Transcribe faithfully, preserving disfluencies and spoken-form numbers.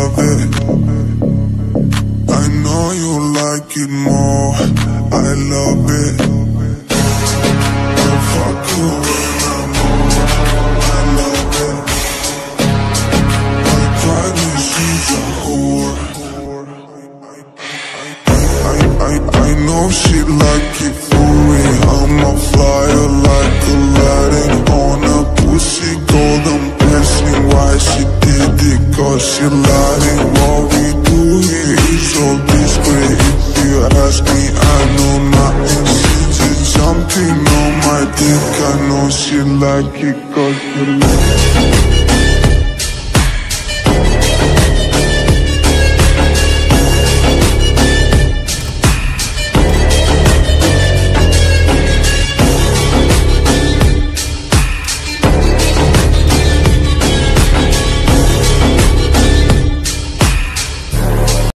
love it. I know you like it more, I love it. I fuck you when I'm on, I love it. I drive me, she's a whore. I, I, I know she like it for me. I'm a flyer like Aladdin on a pussy golden blessing. Why she did it? Cause she lied. What we do here is so discreet. If you ask me, I know nothing. She's just jumping on my dick. I know she like it cause she like it.